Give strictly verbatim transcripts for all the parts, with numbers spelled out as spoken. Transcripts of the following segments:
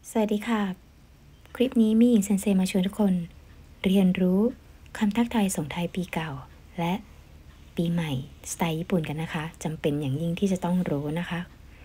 สวัสดีค่ะคลิปนี้มีหญิงเซนเซมาชวนทุกคนเรียนรู้คำทักทายส่งท้ายปีเก่าและปีใหม่สไตล์ญี่ปุ่นกันนะคะจำเป็นอย่างยิ่งที่จะต้องรู้นะคะ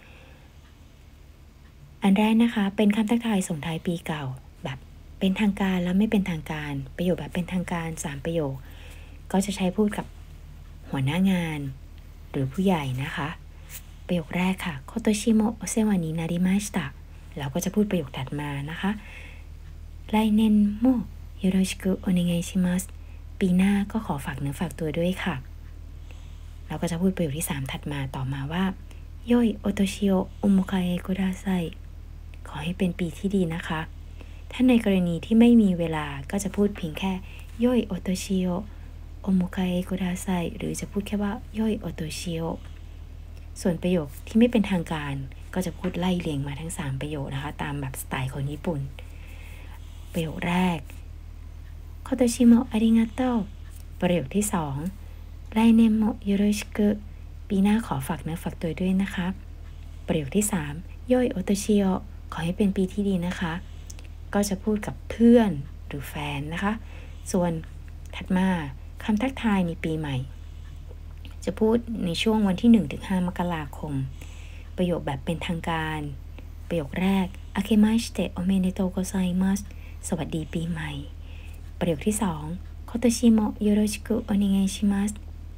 อันแรกนะคะเป็นคำทักทายส่งท้ายปีเก่าแบบเป็นทางการและไม่เป็นทางการประโยคแบบเป็นทางการสามประโยคก็จะใช้พูดกับหัวหน้างานหรือผู้ใหญ่นะคะประโยคแรกค่ะโคโตชิโมโอเซวานินาริมาชิตะแล้วก็จะพูดประโยคถัดมานะคะ来年もよろしくお願いしますปีหน้าก็ขอฝากเนื้อฝากตัวด้วยค่ะเราก็จะพูดประโยคที่สามถัดมาต่อมาว่า良いお年をお迎えくださいขอให้เป็นปีที่ดีนะคะถ้าในกรณีที่ไม่มีเวลาก็จะพูดเพียงแค่良いお年をお迎えくださいหรือจะพูดแค่ว่า良いお年をส่วนประโยคที่ไม่เป็นทางการก็จะพูดไล่เรียงมาทั้งสามประโยคนะคะตามแบบสไตล์คนญี่ปุ่นประโยคแรก今年もありがとうประโยคที่สอง来年もよろしくปีหน้าขอฝากเนื้อฝากตัวด้วยนะคะประโยคที่สาม良いお年をขอให้เป็นปีที่ดีนะคะก็จะพูดกับเพื่อนหรือแฟนนะคะส่วนถัดมาคำทักทายในปีใหม่จะพูดในช่วงวันที่หนึ่งถึงห้ามกราคมประโยคแบบเป็นทางการประโยคแรก明けましておめでとうございますสวัสดีปีใหม่ประโยคที่สอง今年もよろしくお願いします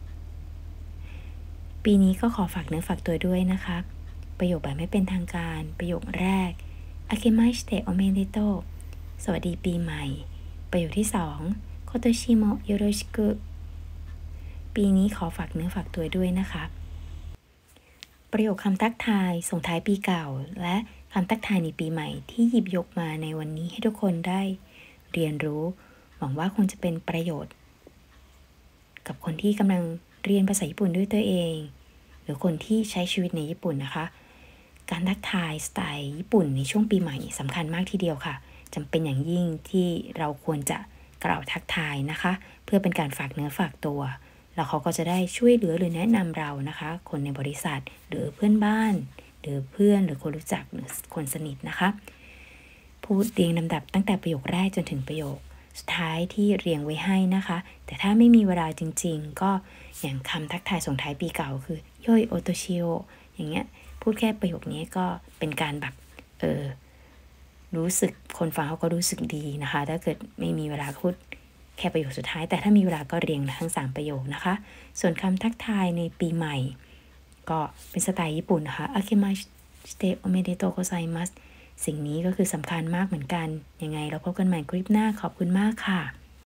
ปีนี้ก็ขอฝากเนื้อฝากตัวด้วยนะคะประโยคแบบไม่เป็นทางการประโยคแรก明けましておめでとうสวัสดีปีใหม่ประโยคที่สอง今年もよろしくปีนี้ขอฝากเนื้อฝากตัวด้วยนะคะประโยคคำทักทายส่งท้ายปีเก่าและคำทักทายในปีใหม่ที่หยิบยกมาในวันนี้ให้ทุกคนได้เรียนรู้หวังว่าคงจะเป็นประโยชน์กับคนที่กำลังเรียนภาษาญี่ปุ่นด้วยตัวเองหรือคนที่ใช้ชีวิตในญี่ปุ่นนะคะการทักทายสไตล์ญี่ปุ่นในช่วงปีใหม่สำคัญมากทีเดียวค่ะจำเป็นอย่างยิ่งที่เราควรจะกล่าวทักทายนะคะเพื่อเป็นการฝากเนื้อฝากตัวแล้วเขาก็จะได้ช่วยเหลือหรือแนะนำเรานะคะคนในบริษัทหรือเพื่อนบ้านหรือเพื่อนหรือคนรู้จักหรือคนสนิทนะคะพูดเรียงลำดับตั้งแต่ประโยคแรกจนถึงประโยคสุดท้ายที่เรียงไว้ให้นะคะแต่ถ้าไม่มีเวลาจริงๆก็อย่างคำทักทายส่งท้ายปีเก่าคือโยยโอโตชิโออย่างเงี้ยพูดแค่ประโยคนี้ก็เป็นการแบบเออรู้สึกคนฟังเขาก็รู้สึกดีนะคะถ้าเกิดไม่มีเวลาพูดแค่ประโยคสุดท้ายแต่ถ้ามีเวลาก็เรียงทั้งสามประโยคนะคะส่วนคำทักทายในปีใหม่ก็เป็นสไตล์ญี่ปุ่นนะคะอาเคมาชิเตโอเมเดโตโกไซมัสสิ่งนี้ก็คือสำคัญมากเหมือนกันยังไงเราพบกันใหม่คลิปหน้าขอบคุณมากค่ะ